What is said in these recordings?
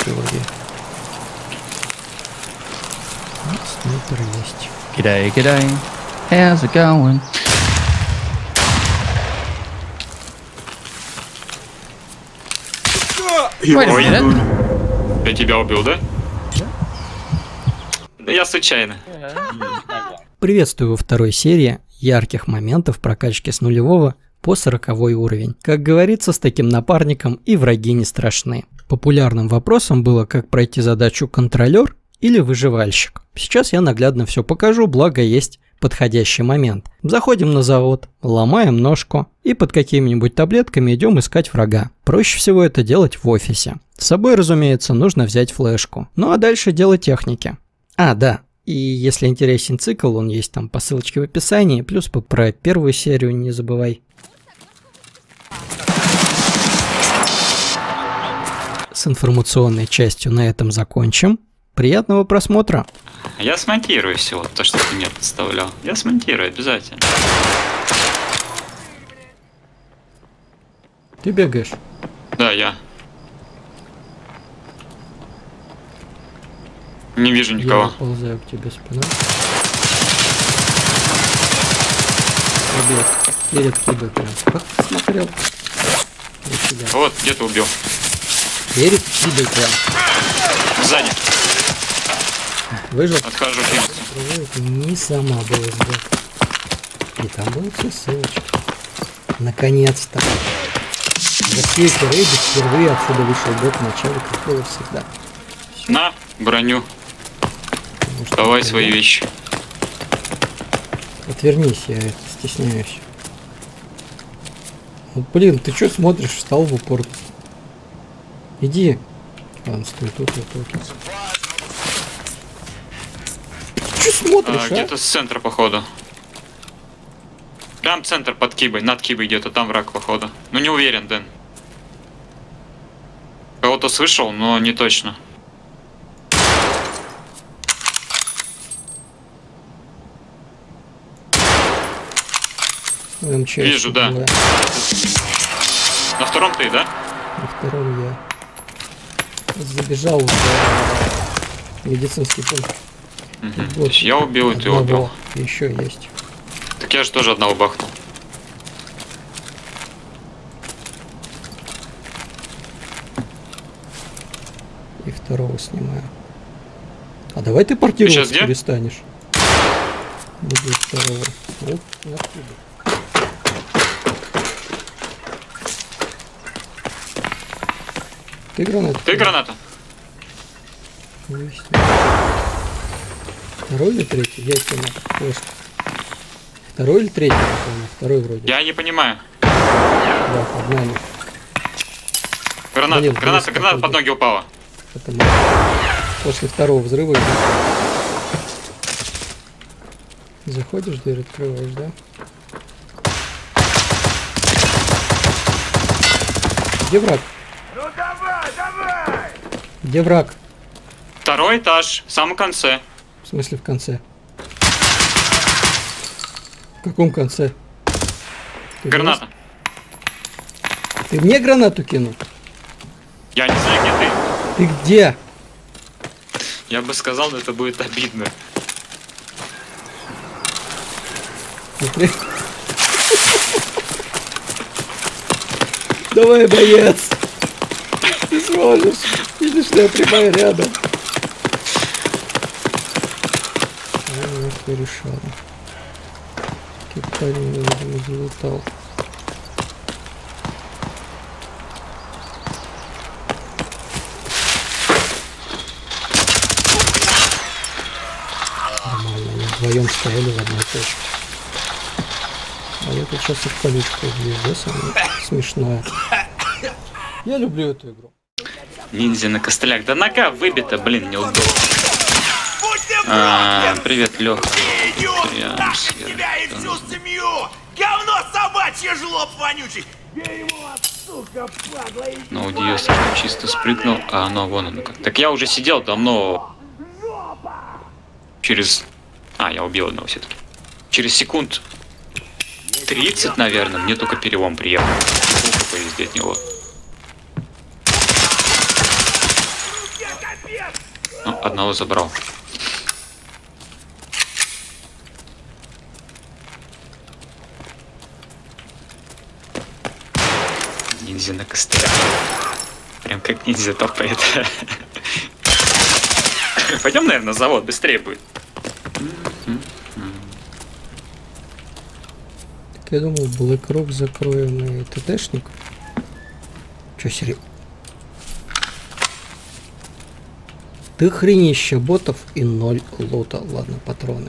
вроде. Снайпер есть. G'day, g'day. How's it going? Wait a minute. Я тебя убил, да? Да я случайно. Приветствую во второй серии ярких моментов прокачки с нулевого по 40-й уровень. Как говорится, с таким напарником и враги не страшны. Популярным вопросом было, как пройти задачу контролер или выживальщик. Сейчас я наглядно все покажу, благо есть подходящий момент. Заходим на завод, ломаем ножку и под какими-нибудь таблетками идем искать врага. Проще всего это делать в офисе. С собой, разумеется, нужно взять флешку. Ну а дальше дело техники. А, да. И если интересен цикл, он есть там по ссылочке в описании. Плюс про первую серию не забывай. С информационной частью на этом закончим. Приятного просмотра. Я смонтирую все, то, что ты мне подставлял. Я смонтирую обязательно. Ты бегаешь? Да, я. Не вижу никого. Я ползаю к тебе спиной. Побег. Перед тобой прям. Как ты смотрел? Вот, где-то убил. Перед тобой прям. Сзади. Выжил? Отхожу, кинуться. Не сама была сбоку. И там были все ссылочки. Наконец-то. За все эти рейды впервые отсюда вышел бот в начале, как было всегда. Всё. На, броню. Может, Давай это свои я? вещи. Отвернись, я это стесняюсь. Ну, блин, ты что смотришь? Встал в упор. Иди. Ладно, стой тут, я тут. Ты что смотришь, Где-то с центра, походу. Прям центр под кибой, над кибой где-то, там враг, походу. Ну не уверен, Дэн. Кого-то слышал, но не точно. МЧ Вижу, да. была. На втором ты, да? На втором я забежал в медицинский пункт. Угу. Вот, Я убил, и ты убил. Еще есть. Так я же тоже одного бахнул. И второго снимаю. А давай ты портироваться перестанешь. Буду второго. Вот, откуда? Ты гранату? Ты граната? Второй или третий? Я кинул. Просто. Второй или третий? Напомню. Второй вроде. Я не понимаю. Да, погнали. Граната, Блин, граната под ноги упала. Это после второго взрыва. Заходишь, дверь открываешь, да? Где враг? Ну давай, давай! Где враг? Второй этаж, в самом конце. В смысле в конце? В каком конце? Граната. Ты мне гранату кинул? Я не знаю, где ты. Ты где? Я бы сказал, но это будет обидно. Смотри. Давай, боец! Ты сможешь! Видишь, что я прямая рядом. Я решал. Китай не залетал. Нормально, они вдвоем стояли в одной точке. А я тут сейчас их колючку убью, да, самое смешное. Я люблю эту игру. Ниндзя на костылях. Да нога выбита, блин, неудобно. Привет, Леха. Тебя и всю семью! Говно собачье, жлоб вонючий! Сука, падла, Ну, Диос чисто спрыгнул, а оно вон оно как. Так я уже сидел давно. Через... я убил одного все-таки. Через секунд 30, наверное, мне только перелом приехал. Повезде от него. Ну, одного забрал. Ниндзя на костылях. Прям как ниндзя топает. Пойдем, наверное, на завод, быстрее будет. Так я думал, Black Rock закроем и ТТшник. Чё, серьезно? Ты хренища ботов и 0 лута. Ладно, патроны.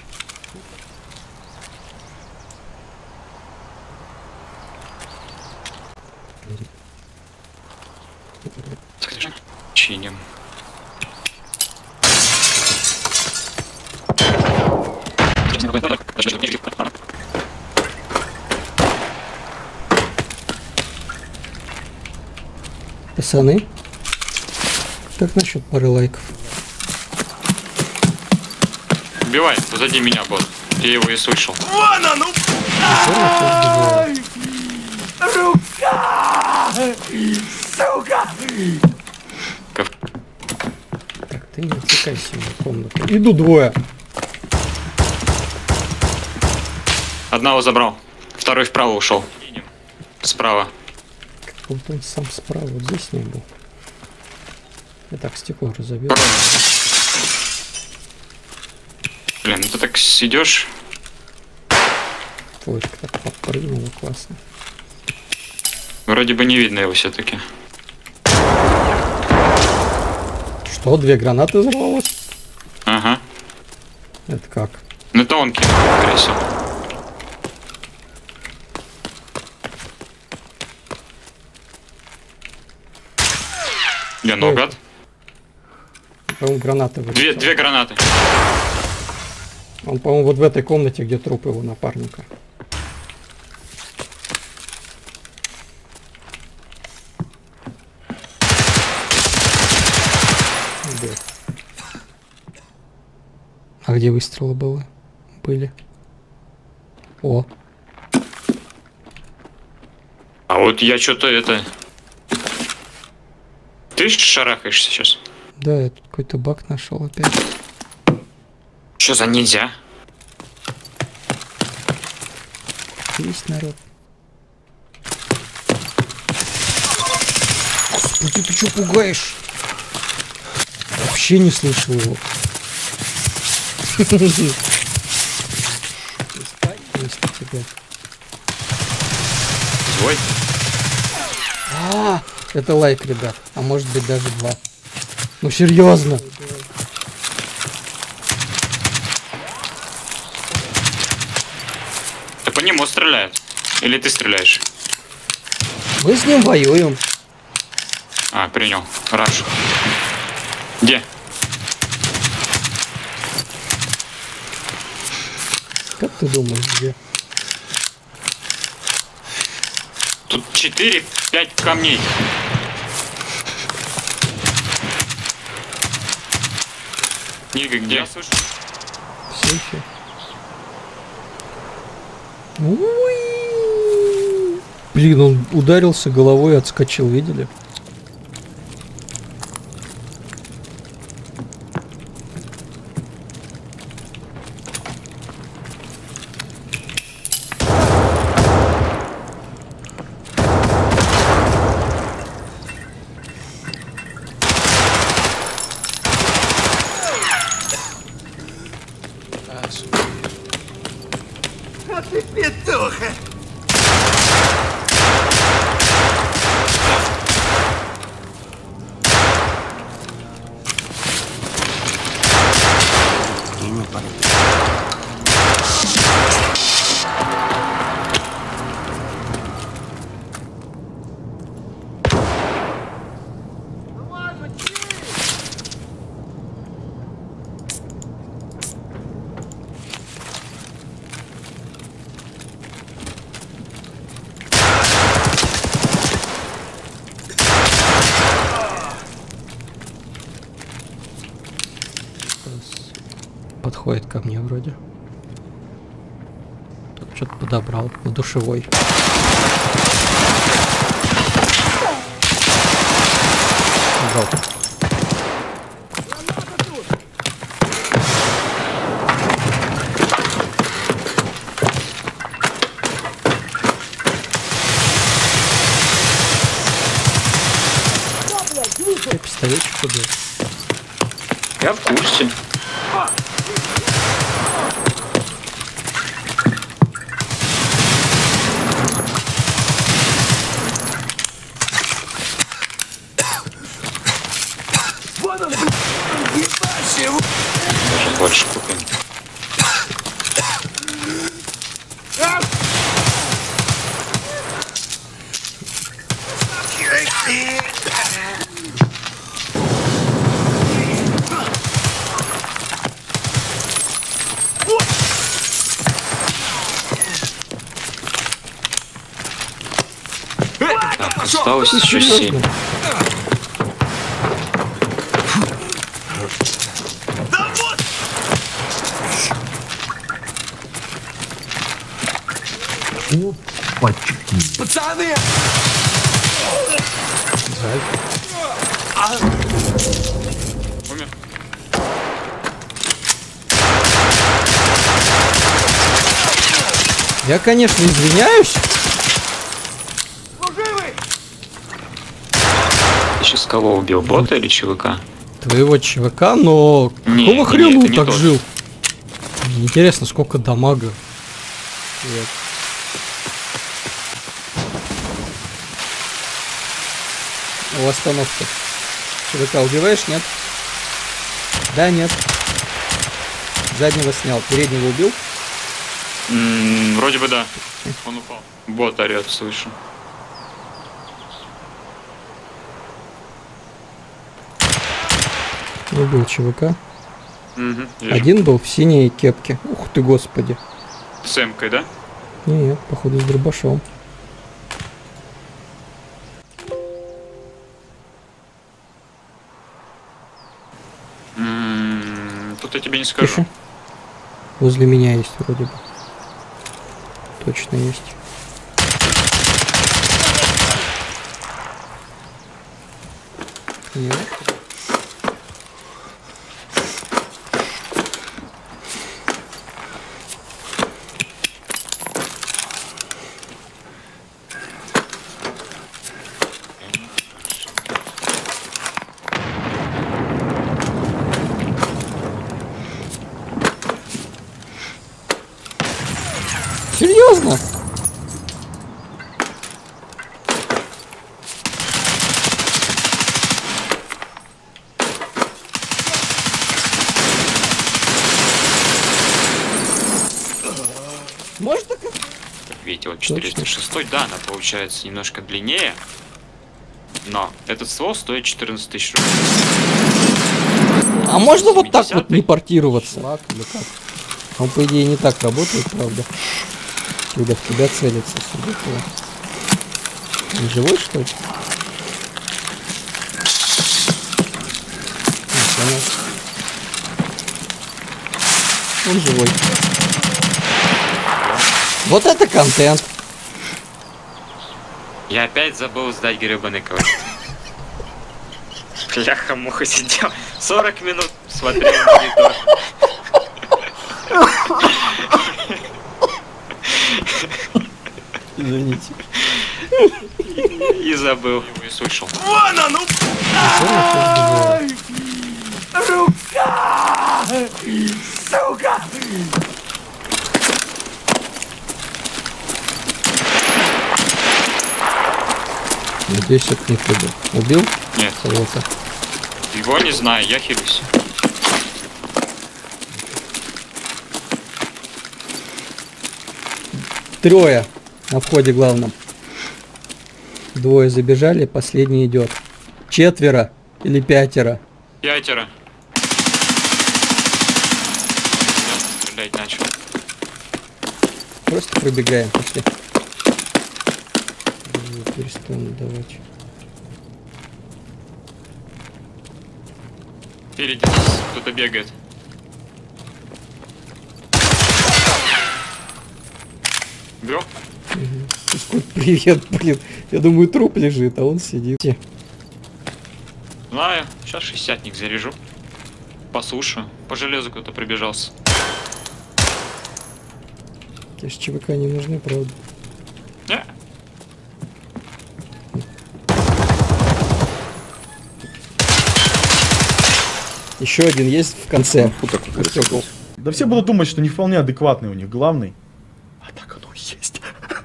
Чиним. Пацаны, как насчет пары лайков? Убивай, позади меня бот. Я его и слышал. Вон он! Рука! Сука! Так, ты не отвлекайся в комнату. Иду двое. Одного забрал. Второй вправо ушел. Справа. Вот он сам справа, вот здесь не был. Я так стекло разобью. Блин, ну ты так идешь. Ой, так подпрыгнуло, классно. Вроде бы не видно его все-таки. Что, 2 гранаты взорвалось? Ага. Это как? Ну это он кинул, скорее всего. Я наугад. По-моему, гранаты вылетели. Две гранаты. Он, по-моему, вот в этой комнате, где труп его напарника. Где? А где выстрелы были? О. А вот я что-то это... Ты шарахаешься сейчас? Да, я тут какой-то баг нашел опять. Что за ниндзя? Есть народ. Господи, ты что пугаешь? Вообще не слышал его. Злой? Это лайк, ребят. А может быть даже 2. Ну серьезно. Да по нему стреляют. Или ты стреляешь? Мы с ним воюем. А, принял. Раш. Где? Как ты думаешь, где? Тут 4-5 камней. Нига, где? Я слышу. В сейфе. Уи! Блин, он ударился головой и отскочил, видели? А ты петуха! Подходит ко мне вроде. Тут что-то подобрал в душевой. Убрал. Я пистолетчик убил. Я в курсе. Даже больше купим. Так, осталось еще 7. Пацаны! Умер. Я, конечно, извиняюсь. Ты сейчас кого убил? Бота или ЧВК? Твоего ЧВК, но Не, какого хрена это он не так тот. жил? Мне интересно, сколько дамага. Вот. У остановки. ЧВК убиваешь, нет? Да, нет. Заднего снял. Переднего убил? Вроде бы да. Он упал. Бот орет, слышу. Убил ЧВК. Вижу. Один был в синей кепке. Ух ты, господи. С эмкой, да? Нет, походу с дробашом. Тут я тебе не скажу. Тише. Возле меня есть вроде бы. Точно есть. Нет. Серьезно? Можно как? Видите, вот 406, да, она получается немножко длиннее. Но этот ствол стоит 14 тысяч рублей. А можно вот так вот 70-й? не портироваться? Лак или как? Он, по идее, не так работает, правда. Когда в тебя целится, судя по... Он живой, что ли? Понял. Он живой. Вот это контент. Я опять забыл сдать гребаный квест. Бляха-муха сидел 40 минут, смотрел на монитор. Извините. И забыл. Не слышал. Вон он! Рука! Сука! Надеюсь, это не ты был. Убил Нет, кого-то? его не знаю, я хилюсь. Трое на входе главном. Двое забежали, последний идет. Четверо или пятеро. 5. Я стрелять начал. Просто пробегаем, пошли. Перестану давать. Впереди нас кто-то бегает. Бро? Привет, блин. Я думаю, труп лежит, а он сидит. Знаю, сейчас 60-ник заряжу. Послушаю. По железу кто-то прибежался. Те ж ЧВК не нужны, правда. Не. Еще один есть в конце. Стекол. Да все будут думать, что не вполне адекватный у них главный. А так оно и есть.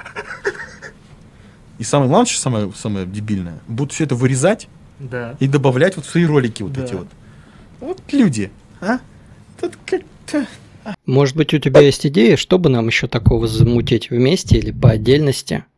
И самое главное, что самое дебильное, будут все это вырезать и добавлять вот в свои ролики вот эти вот. Вот люди, а? Тут как-то... Может быть, у тебя есть идеи, чтобы нам еще такого замутить вместе или по отдельности?